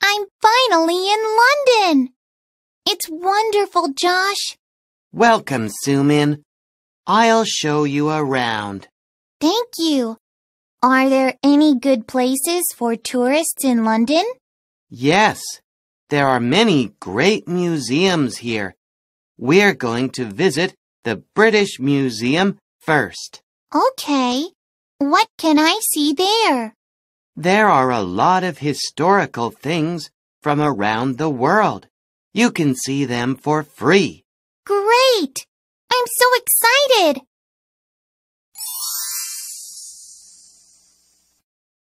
I'm finally in London! It's wonderful, Josh. Welcome, Sumin. I'll show you around. Thank you. Are there any good places for tourists in London? Yes, there are many great museums here. We're going to visit the British Museum first. Okay. What can I see there? There are a lot of historical things from around the world. You can see them for free. Great! I'm so excited!